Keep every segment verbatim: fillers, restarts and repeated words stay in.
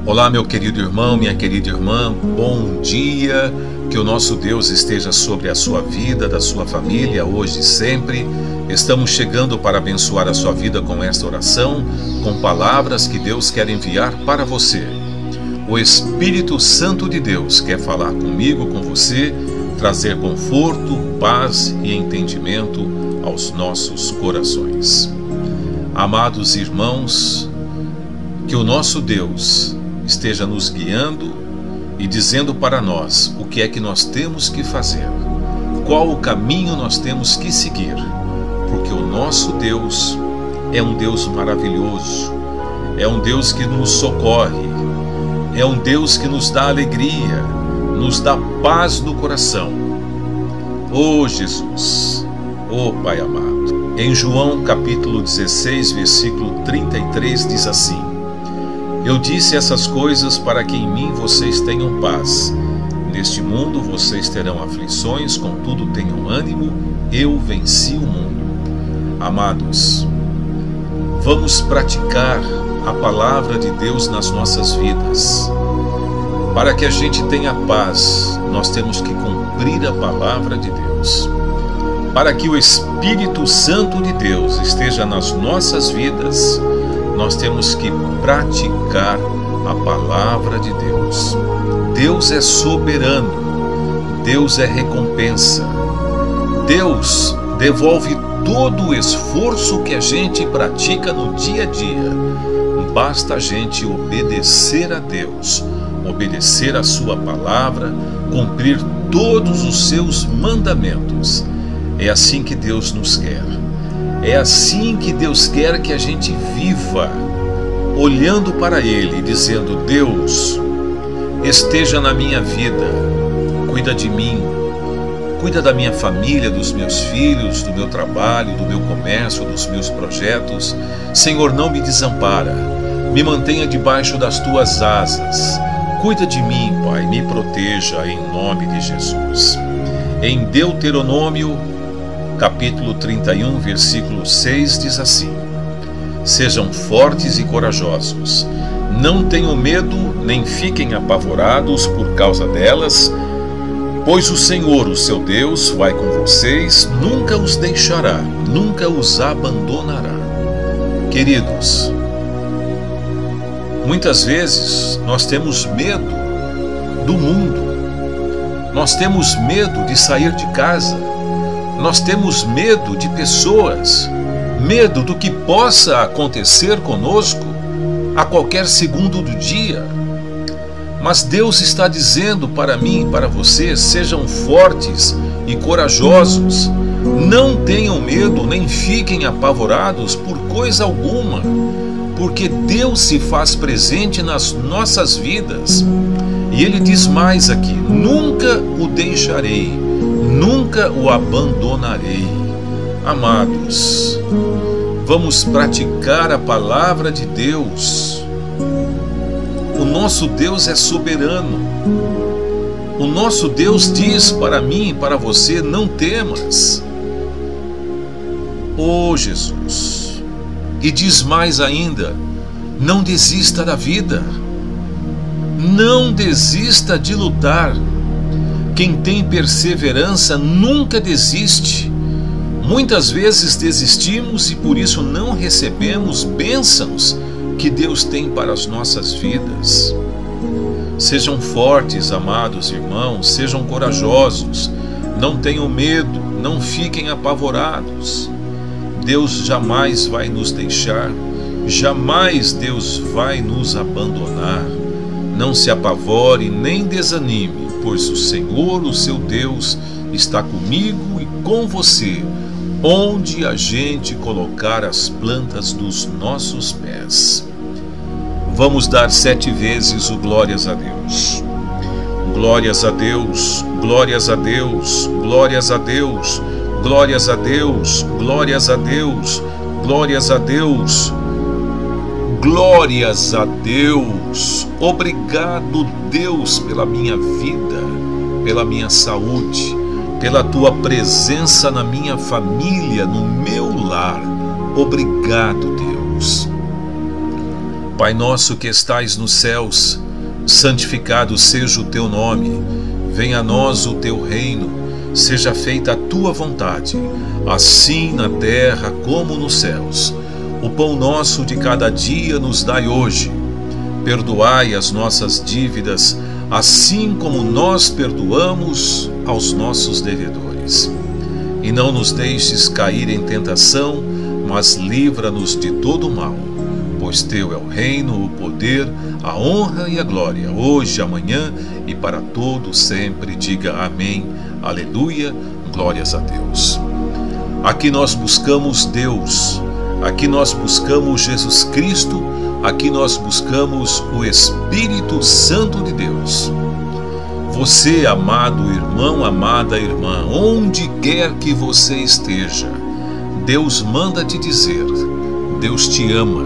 Olá, meu querido irmão, minha querida irmã, bom dia, que o nosso Deus esteja sobre a sua vida, da sua família, hoje e sempre. Estamos chegando para abençoar a sua vida com esta oração, com palavras que Deus quer enviar para você. O Espírito Santo de Deus quer falar comigo, com você, trazer conforto, paz e entendimento aos nossos corações. Amados irmãos, que o nosso Deus esteja nos guiando e dizendo para nós o que é que nós temos que fazer, qual o caminho nós temos que seguir, porque o nosso Deus é um Deus maravilhoso, é um Deus que nos socorre, é um Deus que nos dá alegria, nos dá paz no coração. Oh Jesus, oh Pai amado, em João capítulo dezesseis, versículo trinta e três diz assim: Eu disse essas coisas para que em mim vocês tenham paz. Neste mundo vocês terão aflições, contudo tenham ânimo, eu venci o mundo. Amados, vamos praticar a palavra de Deus nas nossas vidas. Para que a gente tenha paz, nós temos que cumprir a palavra de Deus. Para que o Espírito Santo de Deus esteja nas nossas vidas, nós temos que praticar a palavra de Deus. Deus é soberano, Deus é recompensa. Deus devolve todo o esforço que a gente pratica no dia a dia. Basta a gente obedecer a Deus, obedecer a sua palavra, cumprir todos os seus mandamentos. É assim que Deus nos quer. É assim que Deus quer que a gente viva, olhando para Ele e dizendo: Deus, esteja na minha vida, cuida de mim, cuida da minha família, dos meus filhos, do meu trabalho, do meu comércio, dos meus projetos. Senhor, não me desampara, me mantenha debaixo das tuas asas. Cuida de mim, Pai, me proteja em nome de Jesus. Em Deuteronômio capítulo trinta e um, versículo seis, diz assim: Sejam fortes e corajosos, não tenham medo, nem fiquem apavorados por causa delas, pois o Senhor, o seu Deus, vai com vocês, nunca os deixará, nunca os abandonará. Queridos, muitas vezes nós temos medo do mundo, nós temos medo de sair de casa, nós temos medo de pessoas, medo do que possa acontecer conosco a qualquer segundo do dia. Mas Deus está dizendo para mim e para você: sejam fortes e corajosos, não tenham medo, nem fiquem apavorados por coisa alguma, porque Deus se faz presente nas nossas vidas. E Ele diz mais aqui: nunca o deixarei, nunca o abandonarei. Amados, vamos praticar a palavra de Deus. O nosso Deus é soberano. O nosso Deus diz para mim e para você: não temas. Oh Jesus! E diz mais ainda: não desista da vida. Não desista de lutar. Quem tem perseverança nunca desiste. Muitas vezes desistimos e por isso não recebemos bênçãos que Deus tem para as nossas vidas. Sejam fortes, amados irmãos, sejam corajosos, não tenham medo, não fiquem apavorados. Deus jamais vai nos deixar, jamais Deus vai nos abandonar. Não se apavore nem desanime, pois o Senhor, o seu Deus, está comigo e com você, onde a gente colocar as plantas dos nossos pés. Vamos dar sete vezes o glórias a Deus. Glórias a Deus, glórias a Deus, glórias a Deus, glórias a Deus, glórias a Deus, glórias a Deus, glórias a Deus. Obrigado, Deus, pela minha vida, pela minha saúde, pela tua presença na minha família, no meu lar. Obrigado, Deus. Pai nosso que estais nos céus, santificado seja o teu nome. Venha a nós o teu reino. Seja feita a tua vontade, assim na terra como nos céus. O pão nosso de cada dia nos dai hoje. Perdoai as nossas dívidas, assim como nós perdoamos aos nossos devedores. E não nos deixes cair em tentação, mas livra-nos de todo mal. Pois teu é o reino, o poder, a honra e a glória, hoje, amanhã e para todo sempre. Diga amém, aleluia, glórias a Deus. Aqui nós buscamos Deus, aqui nós buscamos Jesus Cristo, aqui nós buscamos o Espírito Santo de Deus. Você, amado irmão, amada irmã, onde quer que você esteja, Deus manda te dizer, Deus te ama.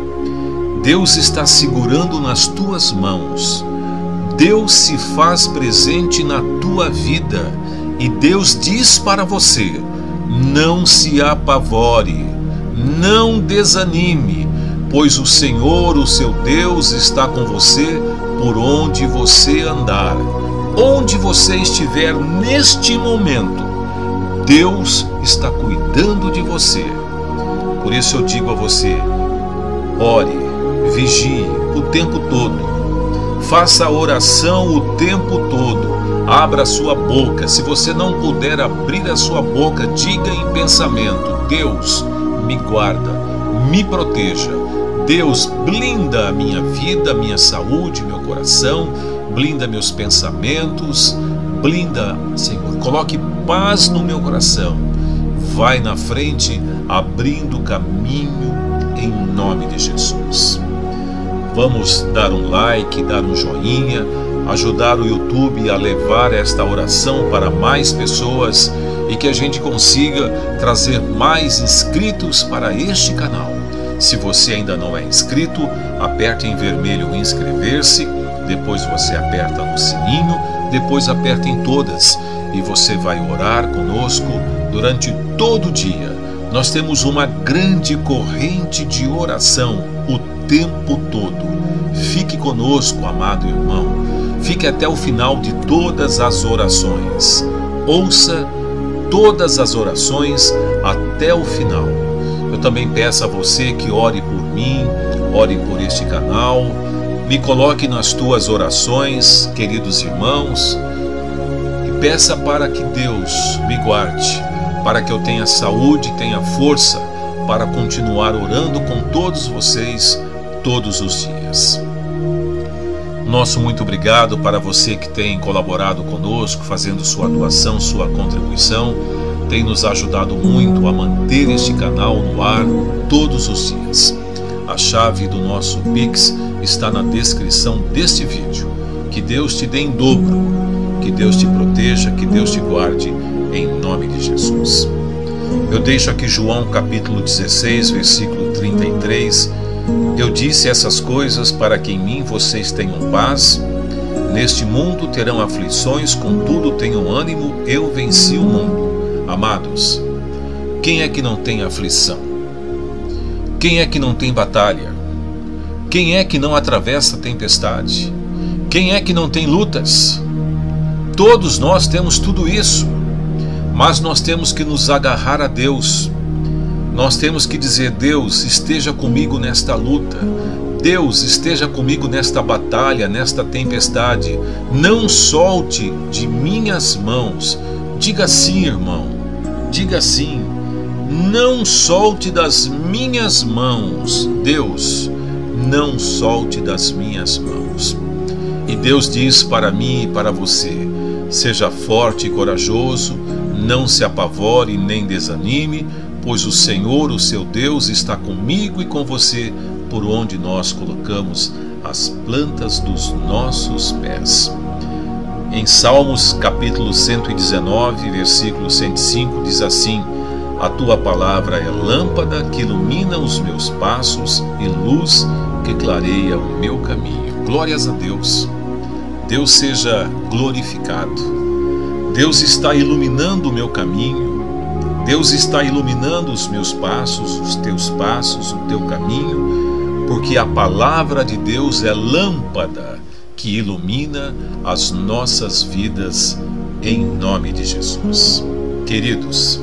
Deus está segurando nas tuas mãos. Deus se faz presente na tua vida. E Deus diz para você, não se apavore, não desanime, pois o Senhor, o seu Deus, está com você por onde você andar. Onde você estiver neste momento, Deus está cuidando de você. Por isso eu digo a você, ore, vigie o tempo todo, faça a oração o tempo todo, abra a sua boca. Se você não puder abrir a sua boca, diga em pensamento, Deus me guarda, me proteja, Deus blinda a minha vida, minha saúde, meu coração, blinda meus pensamentos, blinda, Senhor, coloque paz no meu coração, vai na frente, abrindo caminho em nome de Jesus. Vamos dar um like, dar um joinha, ajudar o YouTube a levar esta oração para mais pessoas e que a gente consiga trazer mais inscritos para este canal. Se você ainda não é inscrito, aperte em vermelho inscrever-se, depois você aperta no sininho, depois aperta em todas e você vai orar conosco durante todo o dia. Nós temos uma grande corrente de oração o tempo todo. Fique conosco, amado irmão. Fique até o final de todas as orações. Ouça todas as orações até o final. Eu também peço a você que ore por mim, ore por este canal. Me coloque nas tuas orações, queridos irmãos, e peça para que Deus me guarde, para que eu tenha saúde, tenha força para continuar orando com todos vocês todos os dias. Nosso muito obrigado para você que tem colaborado conosco, fazendo sua doação, sua contribuição, tem nos ajudado muito a manter este canal no ar todos os dias. A chave do nosso Pix está na descrição deste vídeo. Que Deus te dê em dobro, que Deus te proteja, que Deus te guarde, em nome de Jesus. Eu deixo aqui João capítulo dezesseis, versículo trinta e três. Eu disse essas coisas para que em mim vocês tenham paz. Neste mundo terão aflições, contudo tenham ânimo, eu venci o mundo. Amados, quem é que não tem aflição? Quem é que não tem batalha? Quem é que não atravessa tempestade? Quem é que não tem lutas? Todos nós temos tudo isso, mas nós temos que nos agarrar a Deus. Nós temos que dizer, Deus, esteja comigo nesta luta. Deus, esteja comigo nesta batalha, nesta tempestade. Não solte de minhas mãos. Diga sim, irmão. Diga sim. Não solte das minhas mãos. Deus, não solte das minhas mãos. E Deus diz para mim e para você, seja forte e corajoso, não se apavore nem desanime, pois o Senhor, o seu Deus, está comigo e com você, por onde nós colocamos as plantas dos nossos pés. Em Salmos capítulo cento e dezenove, versículo cento e cinco, diz assim: a tua palavra é lâmpada que ilumina os meus passos e luz que clareia o meu caminho. Glórias a Deus. Deus seja glorificado. Deus está iluminando o meu caminho. Deus está iluminando os meus passos, os teus passos, o teu caminho, porque a palavra de Deus é lâmpada que ilumina as nossas vidas, em nome de Jesus. Queridos,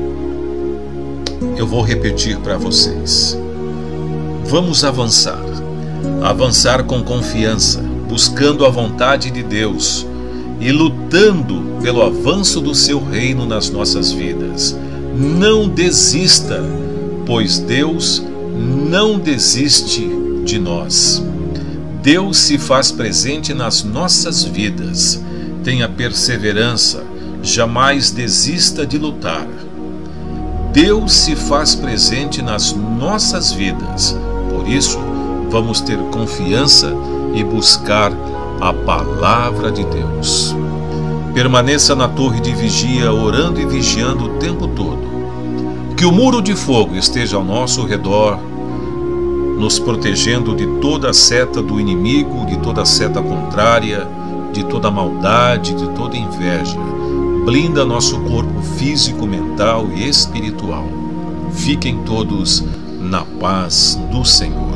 eu vou repetir para vocês. Vamos avançar, avançar com confiança, buscando a vontade de Deus e lutando pelo avanço do seu reino nas nossas vidas. Não desista, pois Deus não desiste de nós. Deus se faz presente nas nossas vidas. Tenha perseverança, jamais desista de lutar. Deus se faz presente nas nossas vidas. Por isso, vamos ter confiança e buscar a palavra de Deus. Permaneça na torre de vigia, orando e vigiando o tempo todo. Que o muro de fogo esteja ao nosso redor, nos protegendo de toda a seta do inimigo, de toda a seta contrária, de toda maldade, de toda inveja. Blinda nosso corpo físico, mental e espiritual. Fiquem todos na paz do Senhor.